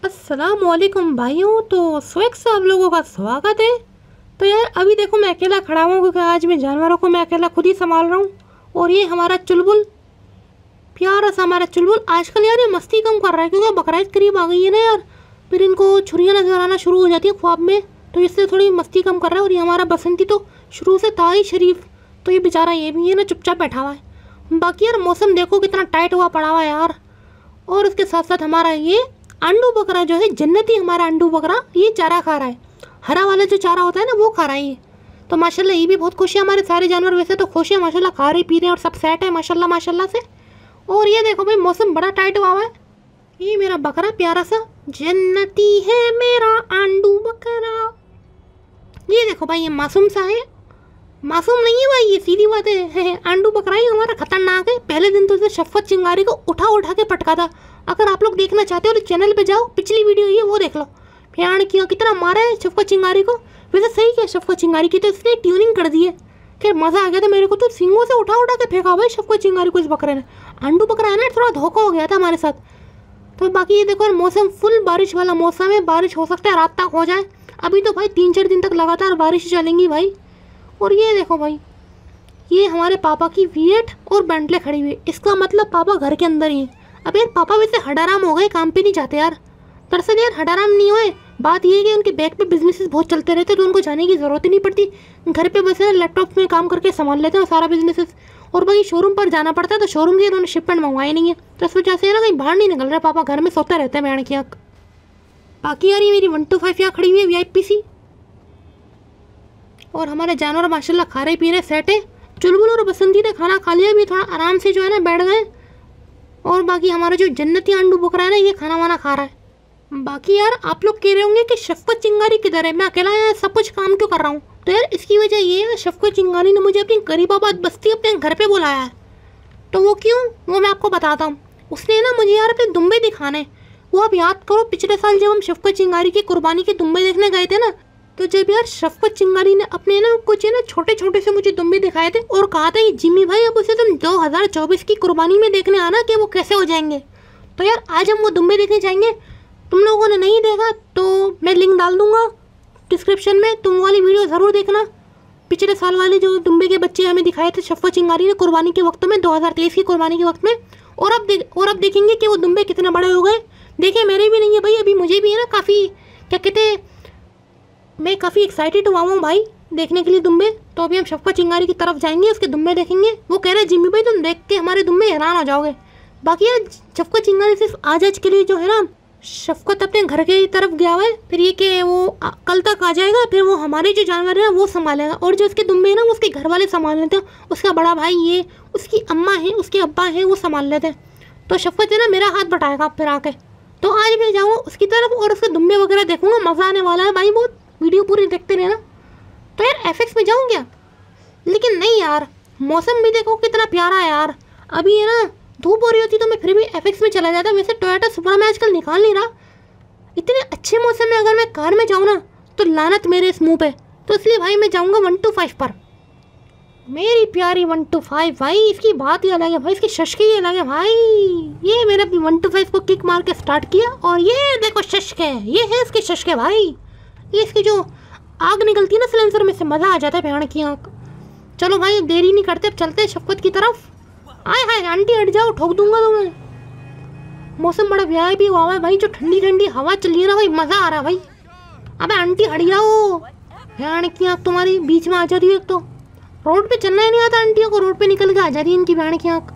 अस्सलामुअलैकुम भाइयों। तो स्वेग से आप लोगों का स्वागत है। तो यार अभी देखो मैं अकेला खड़ा हूँ क्योंकि आज मैं जानवरों को मैं अकेला खुद ही संभाल रहा हूँ। और ये हमारा चुलबुल, प्यारा सा हमारा चुलबुल आजकल यार ये मस्ती कम कर रहा है क्योंकि बकरीद करीब आ गई है ना यार। फिर इनको छुरियाँ नजर आना शुरू हो जाती है ख्वाब में, तो इससे थोड़ी मस्ती कम कर रहा है। और ये हमारा बसंती तो शुरू से था ही शरीफ, तो ये बेचारा ये भी है ना चुपचाप बैठा हुआ है। बाकी यार मौसम देखो कितना टाइट हुआ पड़ा हुआ है यार। और उसके साथ साथ हमारा ये आंडू बकरा जो है जन्नती, हमारा आंडू बकरा ये चारा खा रहा है। हरा वाला जो चारा होता है ना वो खा रहा है ये। तो माशाल्लाह ये भी बहुत खुश है। हमारे सारे जानवर वैसे तो खुश है माशाल्लाह, खा रहे पी रहे हैं और सब सेट है माशाल्लाह माशाल्लाह से। और ये देखो भाई मौसम बड़ा टाइट हुआ है। ये मेरा बकरा प्यारा सा जन्नती है मेरा आंडू बकरा। ये देखो भाई ये मासूम सा है, मासूम नहीं है भाई, ये सीधी बात है। आंडू बकरा ही हमारा खतरनाक है। पहले दिन तो इसे शफ़क़त चिंगारी को उठा उठा के पटका था। अगर आप लोग देखना चाहते हो तो चैनल पे जाओ, पिछली वीडियो ये वो देख लो। फ्याण किया कितना मारा है शफ़क़त चिंगारी को। वैसे सही क्या शफ़क़त चिंगारी की, तो इसने ट्यूनिंग कर दी है। खैर मज़ा आ गया था मेरे को, तो सींगों से उठा उठा के फेंका भाई शफ़क़त चिंगारी को इस बकरे ने। आंडू बकरा है ना, थोड़ा धोखा हो गया था हमारे साथ। तो बाकी ये देखो मौसम फुल बारिश वाला मौसम है, बारिश हो सकता है रात तक हो जाए। अभी तो भाई 3-4 दिन तक लगातार बारिश चलेंगी भाई। और ये देखो भाई ये हमारे पापा की वीएट और बेंटले खड़ी हुई है, इसका मतलब पापा घर के अंदर ही है। अब यार पापा वैसे हडाराम हो गए, काम पे नहीं जाते यार। दरअसल यार हडाराम नहीं हुए, बात ये है कि उनके बैक पे बिजनेसेस बहुत चलते रहते, तो उनको जाने की ज़रूरत ही नहीं पड़ती। घर पे बस है लैपटॉप में काम करके संभाल लेते हैं सारा बिजनेसेस। और बाकी शोरूम पर जाना पड़ता है, तो शोरूम की उन्होंने शिपमेंट मंगवाई नहीं है, तो इस वजह से ना कहीं बाहर नहीं निकल रहे पापा, घर में सोते रहते हैं बैंड की आँख। बाकी यार ये मेरी 125 यहाँ खड़ी हुई है VIP सी। और हमारे जानवर माशाल्लाह खा रहे पी रहे सेट है। चुलबुल और बसंती ने खाना खा लिया, भी थोड़ा आराम से जो है ना बैठ गए। और बाकी हमारा जो जन्नती आंडू बकरा है ना ये खाना वाना खा रहा है। बाकी यार आप लोग कह रहे होंगे कि शफ़क़त चिंगारी किधर है, मैं अकेला यार सब कुछ काम क्यों कर रहा हूँ। तो यार इसकी वजह ये है शफ़क़त चिंगारी ने मुझे अपनी करीबाबाद बस्ती अपने घर पर बुलाया है। तो वो क्यों, वो मैं आपको बताता हूँ। उसने ना मुझे यार अपने दुम्बे दिखाने, वो आप याद करो पिछले साल जब हम शफ़क़त चिंगारी की कुर्बानी के दुम्बे देखने गए थे ना, तो जब यार शफ़क़त चिंगारी ने अपने ना कुछ है ना छोटे छोटे से मुझे दुम्बे दिखाए थे और कहा था कि जिम्मी भाई अब उसे तुम 2024 की कुर्बानी में देखने आना कि वो कैसे हो जाएंगे। तो यार आज हम वो दुम्बे देखने जाएंगे। तुम लोगों ने नहीं देखा तो मैं लिंक डाल दूंगा डिस्क्रिप्शन में, तुम वाली वीडियो ज़रूर देखना। पिछले साल वाले जो दुम्बे के बच्चे हमें दिखाए थे शफ़क़त चिंगारी ने कुर्बानी के वक्त में, 2023 की कुर्बानी के वक्त में। और अब देखेंगे कि वो दुम्बे कितने बड़े हो गए। देखिए मेरे भी नहीं है भाई, अभी मुझे भी है ना काफ़ी क्या कहते, मैं काफ़ी एक्साइटेड हुआ हूँ भाई देखने के लिए दुम्बे। तो अभी हम शफ़क़त चिंगारी की तरफ जाएंगे, उसके दुम्बे देखेंगे। वो कह रहे जिम्मी भाई तुम देख के हमारे दुम्बे हैरान हो जाओगे। बाकी यार शफ़क़त चिंगारी सिर्फ आज के लिए जो है ना, शफ़क़त अपने घर के तरफ गया हुआ है, फिर ये कि वो कल तक आ जाएगा, फिर वो हमारे जो जानवर हैं वो संभालेगा। और जो उसके दुम्बे हैं ना वो उसके घर वाले संभाल लेते हैं, उसका बड़ा भाई ये, उसकी अम्मा है, उसके अब्बा हैं, वो संभाल लेते हैं। तो शफ़क़त है ना मेरा हाथ बटाएगा फिर आके। तो आज मैं जाऊँगा उसकी तरफ और उसके दुम्बे वगैरह देखूँगा, मज़ा आने वाला है भाई बहुत। वीडियो पूरी देखते रहना। तो यार FX में जाऊँ क्या, लेकिन नहीं यार मौसम भी देखो कितना प्यारा है यार। अभी है ना धूप हो रही होती तो मैं फिर भी FX में चला जाता। वैसे टोयोटा सुपरा मैं आजकल निकाल नहीं रहा। इतने अच्छे मौसम में अगर मैं कार में जाऊँ ना तो लानत मेरे इस मुँह पे, तो इसलिए भाई मैं जाऊँगा 125 पर। मेरी प्यारी 125 भाई, इसकी बात ही अलग है भाई, इसकी शशके ही अलग है भाई। ये मैंने अपनी 125 को किक मार के स्टार्ट किया और ये देखो शशके, ये है इसके शशके भाई। ये इसकी जो आग निकलती है ना सिलेंसर में से, मज़ा आ जाता है भयानक की आँख। चलो भाई अब देरी नहीं करते, अब चलते हैं शफ़क़त की तरफ। आए हाय आंटी हट जाओ, ठोक दूंगा तुम्हें। मौसम बड़ा VIP हुआ है भाई, जो ठंडी ठंडी हवा चल रही है ना भाई, मज़ा आ रहा है भाई। अबे आंटी हट जाओ, भयानक की आँख तुम्हारी बीच में आ जा रही है। तो रोड पे चलना ही नहीं आता आंटियों को, रोड पे निकल के आ जा रही है इनकी भयानक की आँख।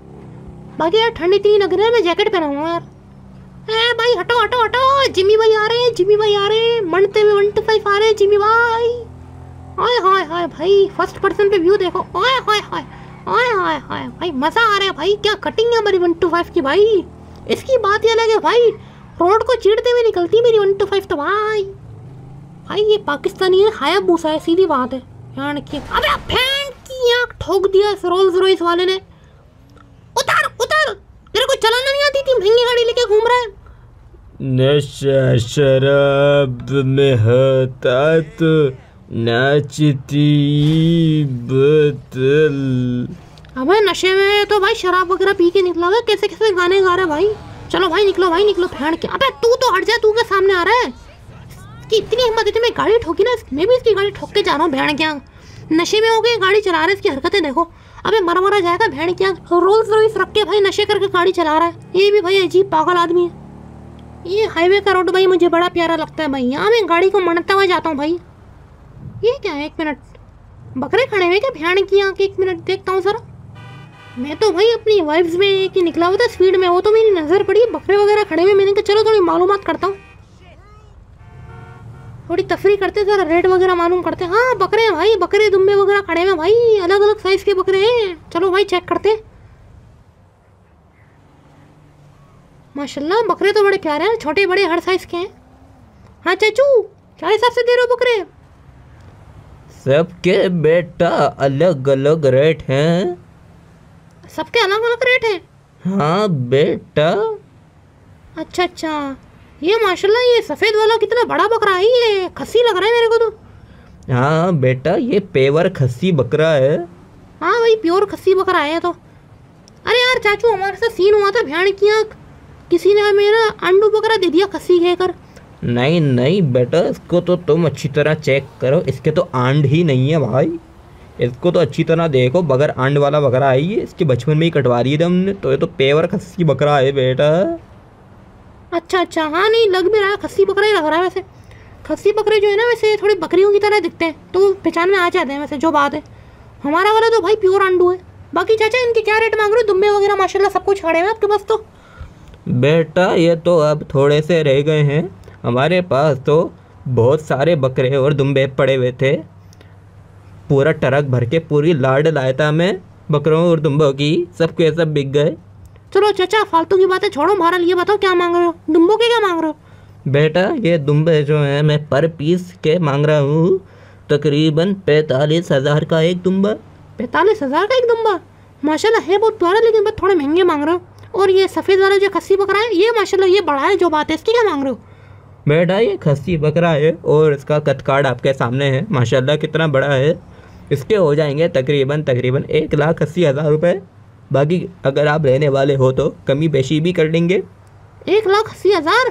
बाकी यार ठंडी इतनी लग रही है, मैं जैकेट पहना हुआ यार। भाई हटो हटो हटो, जिम्मी भाई आ रहे हैं, जिम्मी भाई आ रहे हैं, मनते हुए 125 आ रहे हैं जिम्मी भाई। ओए हाय हाय भाई, फर्स्ट पर्सन पे व्यू देखो। ओए हाय हाय ओए हाय हाय भाई, मज़ा आ रहा है भाई। क्या कटिंग है हमारी 125 की भाई, इसकी बात ही अलग है भाई। रोड को चीरते हुए निकलती है मेरी 125 तो भाई। भाई ये पाकिस्तानी है, हायाबूसा है, सीधी बात है। यार की अबे फैन की आँख ठोक दिया इस रोल्स रॉयस वाले ने। उतार उतार, तेरे को चलाना नहीं आती थी, महंगी गाड़ी लेके घूम रहा है। नशा शराब में होता तो नाचती बोतल। अबे नशे में तो भाई शराब वगैरह पी के निकला हुआ, कैसे कैसे गाने गा रहा है भाई। चलो भाई निकलो भेड़ के। अबे तू तो हट जा, तू के सामने आ रहा है? कि इतनी हिम्मत है, मैं गाड़ी ठोकी ना, मैं भी इसकी गाड़ी ठोक के जा रहा हूँ। भेड़ क्या नशे में हो गए, गाड़ी चला रहा है, इसकी हरकतें देखो। अबे मरा जाएगा भेड़ क्या। रोल्स रॉयस रख के भाई नशे करके गाड़ी चला रहा है। ये भी भाई अजीब पागल आदमी है। ये हाईवे का रोड भाई मुझे बड़ा प्यारा लगता है भाई, यहाँ मैं गाड़ी को मनाता हुआ जाता हूँ भाई। ये क्या है, एक मिनट, बकरे खड़े हुए क्या भेड़ की यहाँ के? एक मिनट देखता हूँ सर। मैं तो भाई अपनी वाइफ्स में एक ही निकला हुआ था स्पीड में, वो तो मेरी नज़र पड़ी बकरे वगैरह खड़े हुए। मैंने कहा चलो थोड़ी मालूमात करता हूँ, थोड़ी तफरी करते, ज़रा रेट वगैरह मालूम करते। हाँ बकरे हैं भाई, बकरे दुम्बे वगैरह खड़े हैं भाई, अलग अलग साइज़ के बकरे हैं। चलो भाई चेक करते। माशाल्लाह बकरे तो बड़े प्यारे हैं, छोटे बड़े हर साइज़ के हैं। हाँ चाचू क्या हिसाब से दे रहे हो बकरे? सबके बेटा अलग अलग रेट हैं। सबके अलग अलग रेट हैं? हाँ बेटा। अच्छा, ये माशाल्लाह ये सफ़ेद वाला कितना बड़ा बकरा है, ये खस्सी लग रहा है मेरे को तो। हाँ बेटा ये पेवर खस्सी बकरा है। हाँ भाई प्योर खस्सी बकरा है तो। अरे यार चाचू हमारे साथ सीन हुआ था भेड़ की आँख, किसी ने हमें ना अंडू बकरा दे दिया खस्सी कहकर। नहीं बेटा, इसको तो तुम अच्छी तरह चेक करो, इसके तो आंड ही नहीं है भाई। इसको तो अच्छी तरह देखो, बगैर आंड वाला बकरा है ये, इसके बचपन में ही कटवा दी थी हमने, तो ये तो पेवर खस्सी बकरा है बेटा। अच्छा, हाँ नहीं लग भी रहा है, खस्सी बकरा ही लग रहा है। वैसे खस्सी बकरे जो है ना वैसे थोड़ी बकरियों की तरह दिखते हैं, तो पहचान में आ जाते हैं वैसे जो बात है। हमारा वाला तो भाई प्योर आंडू है। बाकी चाचा इनके क्या रेट मांग रहे हो? दुम्बे वगैरह माशाल्लाह सब कुछ खड़े हैं आपके पास तो। बेटा ये तो अब थोड़े से रह गए हैं, हमारे पास तो बहुत सारे बकरे और दुम्बे पड़े हुए थे। पूरा ट्रक भर के पूरी लाड लाया था मैं बकरों और दुम्बों की, सब के सब बिक गए। चलो चाचा फालतू की बातें छोड़ो, बहरहाल ये बताओ क्या मांग रहे हो? दुम्बों के क्या मांग रहे हो? बेटा ये दुम्बे जो हैं मैं पर पीस के मांग रहा हूँ, तकरीबन 45,000 का एक दुम्बा। 45,000 का एक दुम्बा? माशाल्लाह है बहुत प्यारा, लेकिन बस थोड़े महंगे मांग रहे हो। और ये सफ़ेद वाला जो खस्सी बकरा है ये माशाल्लाह ये बड़ा है जो बात है, इसकी क्या मांग रहे हो? बेटा ये खस्सी बकरा है और इसका कद कार्ड आपके सामने है, माशाल्लाह कितना बड़ा है। इसके हो जाएंगे तकरीबन 1,80,000 रुपये। बाकी अगर आप लेने वाले हो तो कमी बेशी भी कर लेंगे। 1,80,000?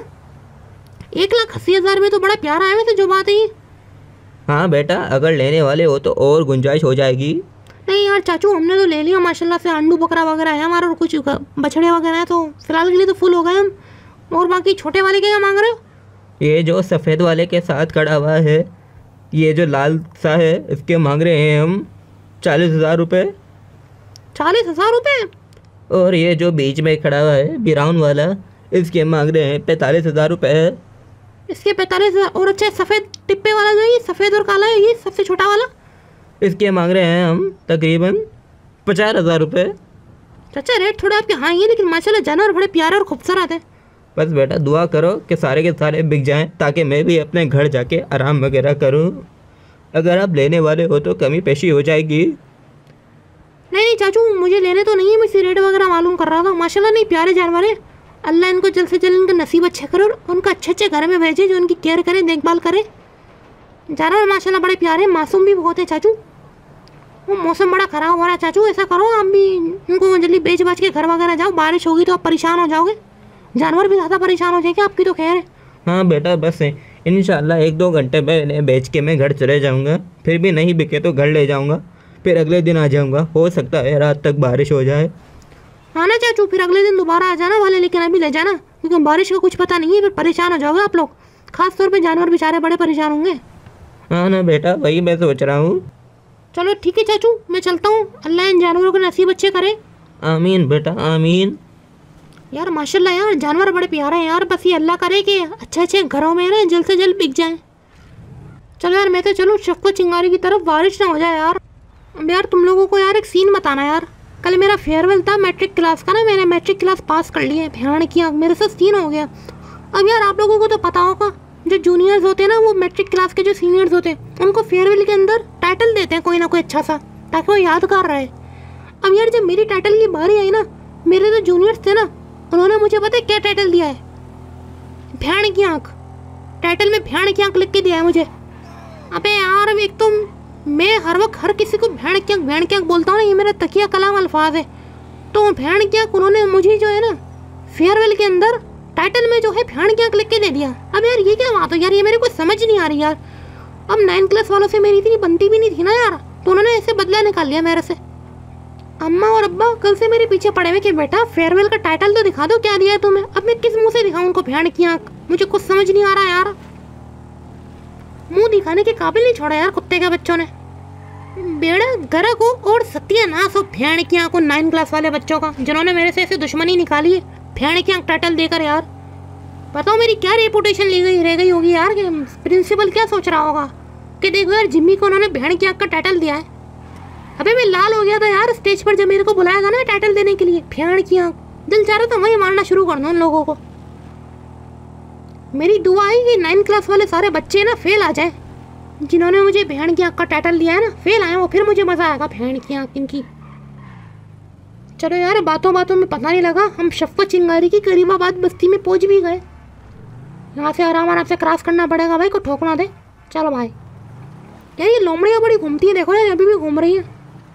1,80,000 में तो बड़ा प्यारा है वैसे जो बात है ये। हाँ बेटा अगर लेने वाले हो तो और गुंजाइश हो जाएगी। नहीं यार चाचू हमने तो ले लिया माशाल्लाह से, अंडू बकरा वगैरह है हमारा और कुछ बछड़े वगैरह हैं, तो फिलहाल के लिए तो फुल हो गए हम। और बाकी छोटे वाले के क्या मांग रहे हो? ये जो सफ़ेद वाले के साथ खड़ा हुआ है, ये जो लाल सा है, इसके मांग रहे हैं हम 40,000 रुपये। 40,000 रुपये? और ये जो बीच में खड़ा हुआ है ब्राउन वाला, इसके मांग रहे हैं 45,000 रुपये। इसके 45,000? और अच्छा सफ़ेद टिप्पे वाला जो ये सफ़ेद और काला है ये सबसे छोटा वाला, इसके मांग रहे हैं हम तकरीबन 50,000 रुपये। चाचा रेट थोड़ा आपके हाँ ये, लेकिन माशाल्लाह जानवर बड़े प्यारे और खूबसूरत है। बस बेटा दुआ करो कि सारे के सारे बिक जाएं, ताकि मैं भी अपने घर जाके आराम वगैरह करूं। अगर आप लेने वाले हो तो कमी पेशी हो जाएगी। नहीं चाचू मुझे लेने तो नहीं है, मैं इसी रेट वगैरह मालूम कर रहा था। माशाल्लाह नहीं प्यारे जानवर है, अल्लाह इनको जल्द से जल्द इनका नसीब अच्छा करे और उनका अच्छे घर में भेजे जो उनकी केयर करे, देखभाल करे। जानवर माशाल्लाह बड़े प्यारे, मासूम भी बहुत है चाचू। वो मौसम बड़ा ख़राब हो रहा है चाचू, ऐसा करो आप भी इनको जल्दी बेच बाच के घर वगैरह जाओ, बारिश होगी तो आप परेशान हो जाओगे, जानवर भी ज़्यादा परेशान हो जाएंगे, आपकी तो खैर है। हाँ बेटा बस इंशाल्लाह 1-2 घंटे में इन्हें बेच के मैं घर चले जाऊँगा, फिर भी नहीं बिके तो घर ले जाऊँगा, फिर अगले दिन आ जाऊँगा। हो सकता है रात तक बारिश हो जाए। हाँ ना चाचू फिर अगले दिन दोबारा आ जाना वाले, लेकिन अभी ले जाना क्योंकि बारिश का कुछ पता नहीं है, फिर परेशान हो जाओगे आप लोग, खास तौर पे जानवर बेचारे बड़े परेशान होंगे। हाँ ना बेटा वही मैं सोच रहा हूँ। चलो ठीक है चाचू मैं चलता हूँ, अल्लाह इन जानवरों के नसीब अच्छे करे। आमीन बेटा आमीन। यार माशाल्लाह यार जानवर बड़े प्यारे हैं यार, बस ये अल्लाह करे कि अच्छे घरों में ना जल्द से जल्द बिक जाएं। चलो यार मैं तो चलूँ शक्को चिंगारी की तरफ, बारिश ना हो जाए यार। अब यार तुम लोगों को यार एक सीन बताना यार, कल मेरा फेयरवेल था मैट्रिक क्लास का ना, मैंने मैट्रिक क्लास पास कर ली है, ध्यान किया मेरे साथ सीन हो गया। अब यार आप लोगों को तो पता होगा जो जूनियर्स होते हैं ना, वो मैट्रिक क्लास के जो सीनियर्स होते हैं उनको फेयरवेल के अंदर टाइटल देते हैं कोई ना कोई अच्छा सा, ताकि वो यादगार रहे। अब यार जब मेरी टाइटल की बारी आई ना, मेरे जो जूनियर्स थे ना उन्होंने मुझे पता है क्या टाइटल दिया है? भैंड की आँख। टाइटल में भैंड की आँख लिख के दिया है मुझे। अबे यार एक तो मैं हर वक्त हर किसी को भैंड की आँख बोलता हूँ ना, ये मेरा तकिया कलाम अल्फाज है, तो भैंड की आँख उन्होंने मुझे जो है ना फेयरवेल के अंदर टाइटल में जो है भेड़ की आंख लिख के दे दिया। अब यार ये क्या बात हो यार, ये मेरे को समझ नहीं आ रही यार। अब 9 क्लास वालों से मेरी इतनी बनती भी नहीं थी ना यार, तो उन्होंने ऐसे बदला निकाल लिया मेरे से। अम्मा और अब्बा कल से मेरे पीछे पड़े हुए कि बेटा फेयरवेल का टाइटल तो दिखा दो, क्या दिया है तुम्हें। अब मैं किस मुंह से दिखाऊं उनको भेड़ की आंख, मुझे कुछ समझ नहीं आ रहा यार। मुंह दिखाने के काबिल नहीं छोड़ा यार कुत्ते के बच्चों ने। बेड़ा गर्क हो और सत्यानाश हो भेड़ की आंख 9 क्लास वाले बच्चों का, जिन्होंने मेरे से ऐसे दुश्मनी निकाली है भेड़ की आंख टाइटल देकर। यार बताओ मेरी क्या रेपुटेशन रह गई होगी यार, कि प्रिंसिपल क्या सोच रहा होगा कि देखो यार जिम्मी को उन्होंने भेड़ की आंख का टाइटल दिया है। अबे मैं लाल हो गया था यार स्टेज पर जब मेरे को बुलाया था ना टाइटल देने के लिए, भेड़ की आंख। दिल चाह रहा था वही मारना शुरू कर दूं उन लोगों को। मेरी दुआ है कि 9 क्लास वाले सारे बच्चे ना फेल आ जाए, जिन्होंने मुझे भेड़ की आंख का टाइटल दिया है ना, फेल आए वो, फिर मुझे मजा आएगा भेड़ की आंख इनकी। चलो यार बातों बातों में पता नहीं लगा हम शफ़क़त चिंगारी की करीमाबाद बस्ती में पहुंच भी गए। यहाँ से आराम से क्रॉस करना पड़ेगा भाई, को ठोकना दे। चलो भाई यार ये लोमड़ियाँ बड़ी घूमती है, देखो यार अभी भी घूम रही है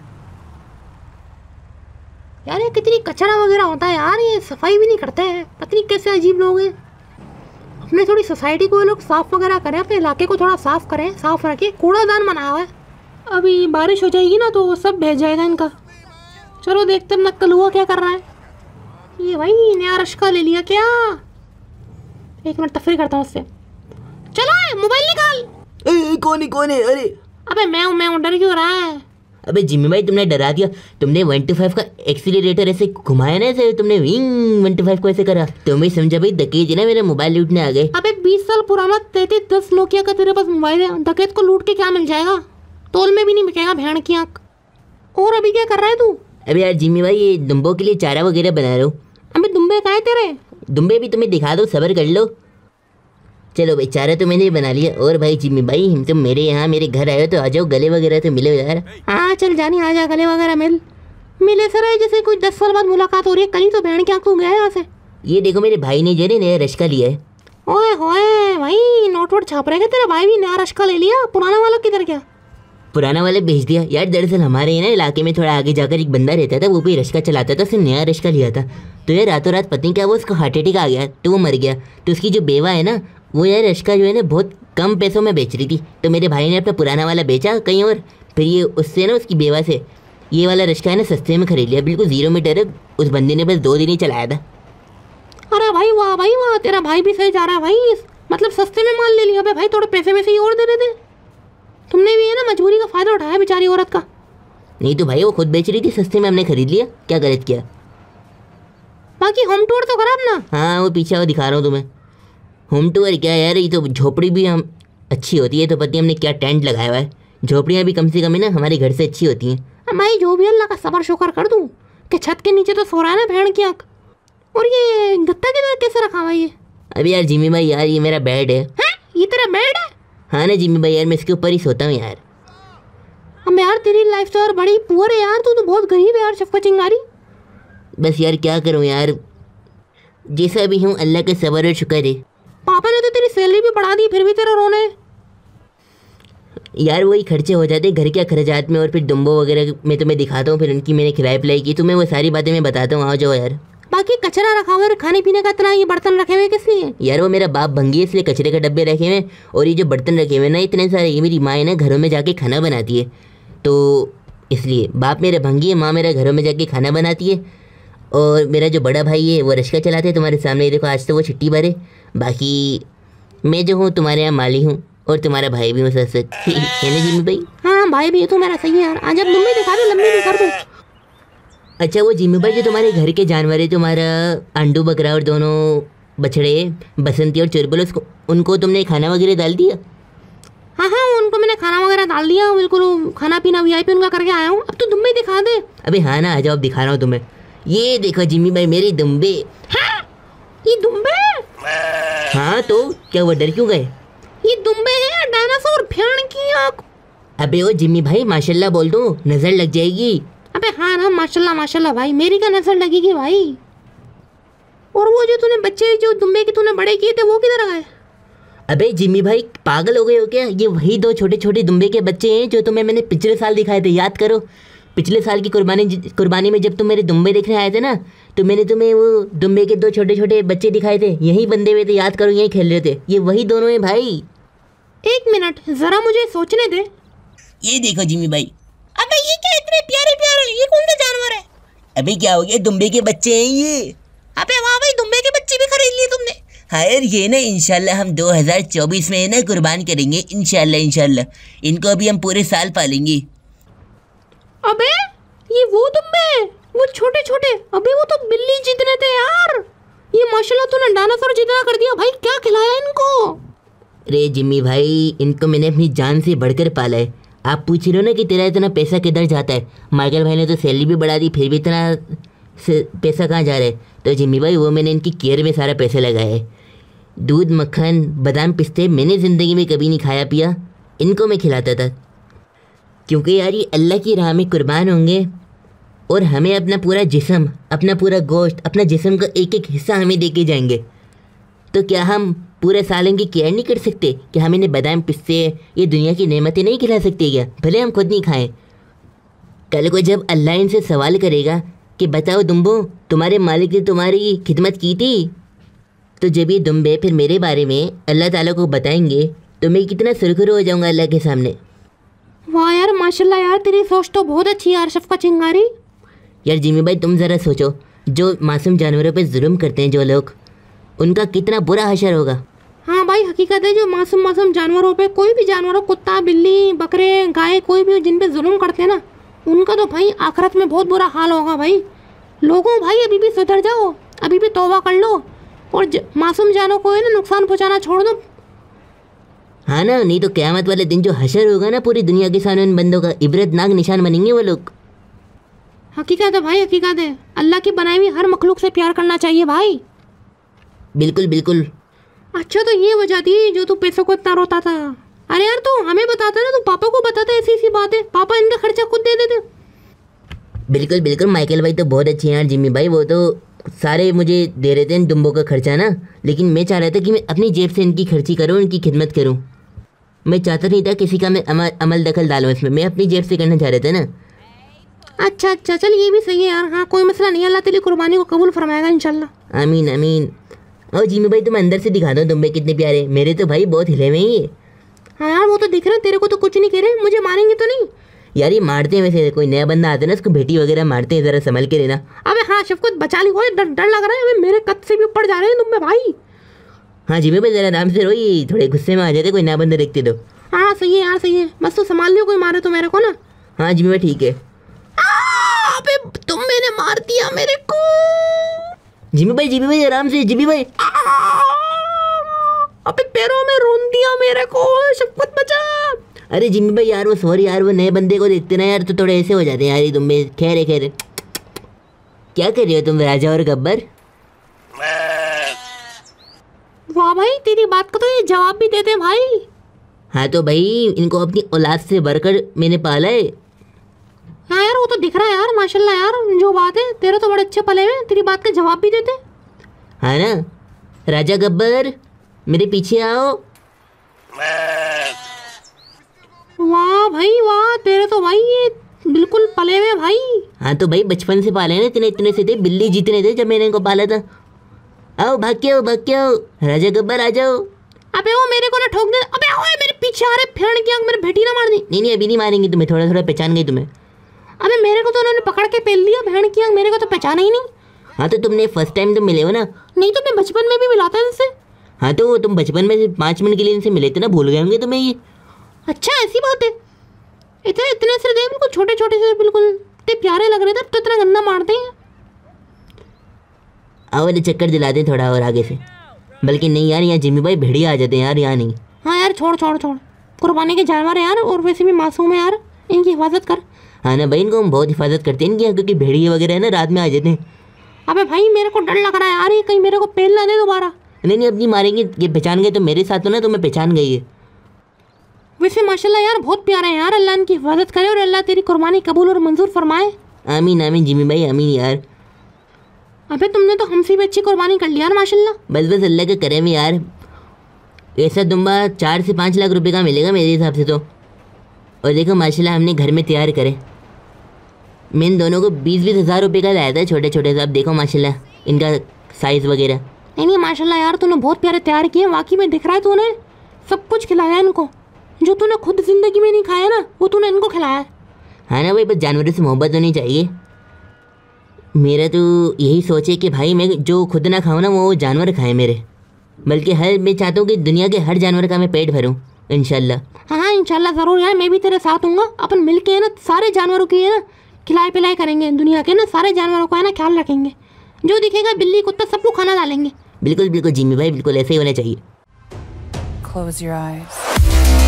यार। ये कितनी कचरा वगैरह होता है यार, ये सफाई भी नहीं करते हैं, पता नहीं कैसे अजीब लोग हैं। अपने थोड़ी सोसाइटी को ये लोग साफ़ वगैरह करें, अपने इलाके को थोड़ा साफ़ करें, साफ़ रखें। कूड़ादान बनाया हुआ है, अभी बारिश हो जाएगी ना तो सब भेज जाएगा इनका। चलो देखते हैं नक्कल हुआ क्या कर रहा है ये। भाई नया रश्का ले लिया क्या? एक मिनट तफरी करता हूँ उससे। चलो मोबाइल निकाल। कौन है? अरे अबे मैं हूँ, डर क्यों रहा है? अबे जिम्मी भाई तुमने डरा दिया। तुमने 1 to 5 का एक्सीलरेटर ऐसे घुमाया ना, ऐसे तुमने विंग 1 to 5 को ऐसे करा, तुम्हें समझा भाई डकैत ना मेरा मोबाइल लूटने आ गए। अबे 20 साल पुराना 3310 नोकिया का तेरे पास मोबाइल है, डकैत को लूट के क्या मिल जाएगा? तोल में भी नहीं बिकेगा भेड़ की आंख। और अभी क्या कर रहा है तू? अबे यार जिम्मी भाई ये दुम्बों के लिए चारा वगैरह बना रहा हूँ। अबे दुम्बे कहाँ है तेरे? दुम्बे भी तुम्हें दिखा दो, सब्र कर लो। चलो भाई चारा तो मैंने बना लिया। और भाई जिम्मी भाई हम तो मेरे यहाँ मेरे घर आए हो तो आ जाओ, गले वगैरह तो मिलो यार। हाँ चल जानी आ जा, गले वगैरह मिले सर है जैसे कोई 10 साल बाद मुलाकात हो रही है। कल ही तो भेड़ की आंख को गया यहाँ से। ये देखो मेरे भाई ने जो है नया रश्का लिया है। ओए होए भाई नोट वोट छाप रहे तेरा भाई भी नया रश्का ले लिया, पुराना वाला किधर गया? पुराना वाला भेज दिया यार। दरअसल हमारे यहाँ इलाके में थोड़ा आगे जाकर एक बंदा रहता था, वो भी रश्का चलाता था, उसने नया रश्का लिया था। तो यार रातों रात पता नहीं क्या वो उसको हार्ट अटैक आ गया तो वो मर गया। तो उसकी जो बेवा है ना वो यार रश्का जो है ना बहुत कम पैसों में बेच रही थी, तो मेरे भाई ने अपना पुराना वाला बेचा कहीं और, फिर ये उससे ना उसकी बेवा से ये वाला रश्का है ना सस्ते में खरीद लिया। बिल्कुल 0 मीटर है, उस बंदे ने बस 2 दिन ही चलाया था। अरे भाई वाह तेरा भाई भी सही जा रहा है भाई, मतलब सस्ते में माल ले लिया। भाई थोड़े पैसे में से ही और दे देते। तुमने भी है ना मजबूरी का फ़ायदा उठाया बेचारी औरत का। नहीं तो भाई वो खुद बेच रही थी, सस्ते में हमने खरीद लिया, क्या गलत किया? बाकी होम टूर तो करा अपना। हाँ वो पीछे वो दिखा रहा हूँ तुम्हें। होम टूर क्या यार, ये तो झोपड़ी भी हम अच्छी होती है, तो पता हमने क्या टेंट लगाया हुआ है। झोपड़ियाँ भी कम से कम है ना हमारे घर से अच्छी होती हैं। भाई जो भी अल्लाह का सबर शुक्र कर दूँ कि छत के नीचे तो सो रहा है ना भेड़ की आंख। और ये गत्ता किधर कैसे रखा हुआ ये? अभी यार जिम्मी भाई यार ये मेरा बेड है। ये तेरा बेड है? हाँ ना जिम्मी भाई यार मैं इसके ऊपर ही सोता हूँ यार। अब यार तेरी लाइफ तो यार बड़ी पुअर है यार, तू तो बहुत गरीब है यार शफ़क़त चिंगारी। बस यार क्या करूँ यार, जैसा भी हूँ अल्लाह का सबर और शुक्र है। पापा ने तो तेरी सैलरी भी बढ़ा दी फिर भी तेरा रोना है यार। वही खर्चे हो जाते घर के अखराजात में, और फिर दुम्बो वगैरह मैं तुम्हें दिखाता हूँ, फिर उनकी मैंने खिलाई पिलाई की, तुम्हें वो सारी बातें मैं बताता हूँ, आ जाओ यार। बाकी कचरा रखा हुआ है खाने पीने का, इतना ये बर्तन रखे हुए किस लिए? यार वो मेरा बाप भंगी है इसलिए कचरे के डब्बे रखे हुए, और ये जो बर्तन रखे हुए ना इतने सारे, ये मेरी माँ है ना घरों में जाके खाना बनाती है, तो इसलिए बाप मेरा भंगी है, माँ मेरा घरों में जाके खाना बनाती है। और मेरा जो बड़ा भाई है वो रश्का चलाते हैं तुम्हारे सामने, ये देखो आज तो वो छुट्टी भरे। बाकी मैं जो हूँ तुम्हारे यहाँ माली हूँ और तुम्हारा भाई भी हूँ सच सच है ना जिम्मी भाई? हाँ भाई भी तो मेरा सही है यार। आज अब लंबी दिखा दो, लंबी दिखा दो। अच्छा वो जिम्मी भाई जो तुम्हारे घर के जानवर है, तुम्हारा अंडू बकरा और दोनों बछड़े बसंती और चुरबुल, उसको उनको तुमने खाना वगैरह डाल दिया? हाँ उनको मैंने खाना वगैरह डाल दिया, बिल्कुल खाना पीना VIP उनका करके आया हूँ। अब तो दुम्बे दिखा दे। अबे हाँ ना आ जाओ, अब दिखा रहा हूँ तुम्हें। ये देखो जिम्मी भाई मेरे दुम्बे। हाँ ये दुम्बे? हाँ तो क्या वो डर क्यों गए? ये दुम्बे हैं डायनासोर भेड़ की आंख। अबे ओ जिम्मी भाई माशाल्लाह बोल दो, नजर लग जाएगी। अबे हाँ ना माशाल्लाह माशाल्लाह भाई, मेरी क्या नजर लगेगी भाई। और वो जो तूने बच्चे जो दुम्बे के तूने बड़े किए थे वो किधर गए? अबे जिम्मी भाई पागल हो गए हो क्या? ये वही 2 छोटे छोटे दुम्बे के बच्चे हैं जो तुम्हें मैंने पिछले साल दिखाए थे, याद करो। पिछले साल की कुर्बानी में जब तुम मेरे दुम्बे देखने आए थे ना, तो मैंने तुम्हें वो दुम्बे के 2 छोटे छोटे बच्चे दिखाए थे, यही बंधे हुए थे, याद करो, यही खेल रहे थे, ये वही दोनों हैं भाई। 1 मिनट जरा मुझे सोचने दे। ये देखो जिमी भाई। अबे ये क्या इतने प्यारे प्यारे, ये कौन सा जानवर है? अबे क्या हो गया, दुम्बे के बच्चे हैं ये। अबे वाह भाई, दुम्बे के बच्चे भी खरीद लिए तुमने। हाँ यार, ये ना इंशाल्लाह हम 2024 में ना कुर्बान करेंगे, इंशाल्लाह इनको भी हम पूरे साल पालेंगे। अबे ये वो दुम्बे, वो छोटे छोटे, अबे वो तो बिल्ली जितने थे यार। ये माशाल्लाह तूने डायनासोर जितना कर दिया भाई, क्या खिलाया इनको? अरे जिम्मी भाई, इनको मैंने अपनी जान से बढ़कर पाला है। आप पूछ रहे हो ना कि तेरा इतना पैसा किधर जाता है। माइकल भाई ने तो सैलरी भी बढ़ा दी, फिर भी इतना पैसा कहाँ जा रहा है? तो जिम्मी भाई वो मैंने इनकी केयर में सारा पैसा लगाया है। दूध, मक्खन, बादाम, पिस्ते मैंने ज़िंदगी में कभी नहीं खाया पिया, इनको मैं खिलाता था। क्योंकि यार ये अल्लाह की राह में कुर्बान होंगे और हमें अपना पूरा जिस्म, अपना पूरा गोश्त, अपना जिस्म का एक एक हिस्सा हमें दे के जाएंगे। तो क्या हम पूरे साल इनकी केयर नहीं कर सकते कि हम इन्हें बादाम, पिस्ते, ये दुनिया की नेमतें नहीं खिला सकते क्या? भले हम खुद नहीं खाएं। कल को जब अल्लाह इनसे सवाल करेगा कि बताओ दुम्बो, तुम्हारे मालिक ने तुम्हारी खिदमत की थी, तो जब ये दुम्बे फिर मेरे बारे में अल्लाह ताला को बताएंगे तो मैं कितना सुरखरू हो जाऊंगा अल्लाह के सामने। वाह यार माशाल्लाह यार, तेरी सोच तो बहुत अच्छी है यार शफकत चिंगारी। यार जिम्मी भाई तुम ज़रा सोचो, जो मासूम जानवरों पे जुल्म करते हैं जो लोग, उनका कितना बुरा हशर होगा। हाँ भाई हकीकत है, जो मासूम मासूम जानवरों पे, कोई भी जानवर हो, कुत्ता, बिल्ली, बकरे, गाय, कोई भी हो, जिन पे जुल्म करते हैं ना, उनका तो भाई आखिरत में बहुत बुरा हाल होगा भाई। लोगों भाई अभी भी सुधर जाओ, अभी भी तौबा कर लो और मासूम जानों को है ना नुकसान पहुंचाना छोड़ दो। हाँ ना, नहीं तो क़यामत वाले दिन जो हशर होगा ना पूरी दुनिया के सामने उन बंदों का, इबरतनाक निशान बनेंगे वो लोग। हकीकत है भाई, हकीकत है। अल्लाह की बनाई हुई हर मखलूक से प्यार करना चाहिए भाई। बिल्कुल बिल्कुल। अच्छा तो ये वजह थी जो तू पैसों को इतना रोता था। अरे यार तू हमें बताता ना, तू पापा को बताता, ऐसी ऐसी बात है, पापा इनका खर्चा खुद दे देते। बिल्कुल बिल्कुल, माइकल भाई तो बहुत अच्छे हैं यार। जिम्मी भाई वो तो सारे मुझे दे रहे थे इन दुम्बों का खर्चा ना, लेकिन मैं चाह रहा था कि मैं अपनी जेब से इनकी खर्ची करूँ, इनकी खिदमत करूँ। मैं चाहता नहीं था किसी का मैं अमल दखल डालूँ इसमें, मैं अपनी जेब से करना चाह रहा था ना। अच्छा अच्छा, चल ये भी सही है यार। हाँ कोई मसला नहीं, अल्लाह तेरी कुर्बानी को कबूल फरमाएगा इंशाल्लाह। आमीन आमीन। और जिम्मी भाई तुम अंदर से दिखा दो दुम्बे कितने प्यारे, मेरे तो भाई बहुत हिले हुए हैं ये। हाँ यार वो तो दिख रहे हैं, तेरे को तो कुछ नहीं कह रहे, मुझे मारेंगे तो नहीं? यार ये मारते हैं, वैसे कोई नया बंदा आता है ना उसको भेटी वगैरह मारते हैं, ज़रा संभल के रहना। अबे हाँ शफकत बचा ली, डर डर लग रहा है, अबे मेरे कद से भी ऊपर जा रहे हैं तुम भाई। हाँ जिम्मी भाई ज़रा आराम से रहो, ये थोड़े गुस्से में आ जाते कोई नया बंदा देखते तो। हाँ सही है यार, सही है, बस तो संभाल लियो, कोई मारे तो मेरे को ना। हाँ जिम्मी भाई ठीक है। अबे तुम मैंने मार दिया मेरे को। जिम्मी भाई आराम से, जिम्मी भाई। अबे पैरों में रोन दिया मेरे को, शफकत बचा। अरे जिम्मी भाई यार वो सॉरी यार, वो नए बंदे को देखते ना यार तो थोड़े ऐसे हो जाते हैं यार। तुम में खैर है खैर। क्या कर रहे हो तुम राजा और गब्बर? वाह भाई तेरी बात का तो ये जवाब भी देते हैं भाई। हाँ तो भाई इनको अपनी औलाद से बढ़कर मैंने पाला है। हाँ यार वो तो दिख रहा है यार माशाल्लाह यार, जो बात है तेरे तो बड़े अच्छे पले हुए, तेरी बात का जवाब भी देते। हाँ ना, राजा गब्बर मेरे पीछे आओ। वाह भाई वाह, तेरे तो भाई ये बिल्कुल पले हुए भाई। हाँ तो भाई बचपन से पाले ना, इतने इतने से थे, बिल्ली जितने थे जब मैंने इनको पाला था। आओ भाग के आओ राजा गब्बर आ जाओ। अबे वो मेरे को ना ठोक दे। अबे ओए मेरे पीछे आ रहे, फिर की आंख मेरे भेटी ना मार दी। नहीं अभी नहीं मारेंगे तुम्हें, थोड़ा थोड़ा पहचान गई तुम्हें। अबे मेरे को तो उन्होंने पकड़ के पेल दिया, भेड़ की आंख, मेरे को तो पहचाना ही नहीं। हाँ तो तुमने फर्स्ट टाइम तुम मिले हो ना? नहीं तो मैं बचपन में भी मिला था इनसे। हाँ तो तुम बचपन में 5 मिनट के लिए इनसे मिले थे ना, भूल गए होंगे तुम्हें ये। अच्छा ऐसी बात है। इतने इतने से थे बिल्कुल छोटे छोटे से, बिल्कुल इतने प्यारे लग रहे थे, अब तो इतना गंदा मारते हैं। आओ वाले चक्कर दिलाते हैं थोड़ा और आगे से। बल्कि नहीं यार, यहाँ जिम्मी भाई भेड़िया आ जाते हैं यार, यहाँ नहीं। हाँ यार छोड़ छोड़ छोड़, कुर्बानी के जानवर है यार, और वैसे भी मासूम है यार, इनकी हिफाजत कर। हाँ ना भाई, इनको हम बहुत हिफाजत करते हैं इनकी, क्योंकि भेड़िए वगैरह है ना रात में आ जाते हैं। अबे भाई मेरे को डर लग रहा है यार, ये कहीं मेरे को पेल ना दे दोबारा। नहीं अब नहीं मारेंगे, ये पहचान गए तो मेरे साथ हो ना, तो मैं पहचान गई है। वैसे माशाल्लाह यार बहुत प्यारे हैं यार, अल्लाह इनकी हिफाजत करे और अल्लाह तेरी कुर्बानी कबूल और मंजूर फरमाए। आमीन आमीन जिम्मी भाई आमीन यार। अबे तुमने तो हमसे भी अच्छी कुर्बानी कर लिया यार माशाल्लाह। बस अल्लाह के करम है यार। ऐसा दुम्बा 4 से 5 लाख रुपए का मिलेगा मेरे हिसाब से तो। और देखो माशाल्लाह हमने घर में तैयार करे। मैं इन दोनों को 20-20 हज़ार रुपये का लाया था, छोटे छोटे से। अब देखो माशाल्लाह इनका साइज़ वगैरह। नहीं माशाल्लाह यार, तूने बहुत प्यारे तैयार किए, वाकई में दिख रहा है तूने सब कुछ खिलाया इनको। जो तूने खुद ज़िंदगी में नहीं खाया ना, वो तूने इनको खिलाया है। हाँ ना भाई, बस जानवरों से मोहब्बत होनी चाहिए। मेरा तो यही सोच है कि भाई मैं जो खुद ना खाऊँ ना, वो जानवर खाए मेरे। बल्कि मैं चाहता हूँ कि दुनिया के हर जानवर का मैं पेट भरूँ इंशाल्लाह। हाँ इंशाल्लाह ज़रूर यार, मैं भी तेरे साथ हूँगा। अपन मिल के है ना सारे जानवरों की है ना खिलाए पिलाए करेंगे, दुनिया के ना सारे जानवरों का है ना ख्याल रखेंगे। जो दिखेगा बिल्ली कुत्ता सबको खाना डालेंगे। बिल्कुल बिल्कुल जिम्मी भाई, बिल्कुल ऐसे ही होना चाहिए। Close your eyes.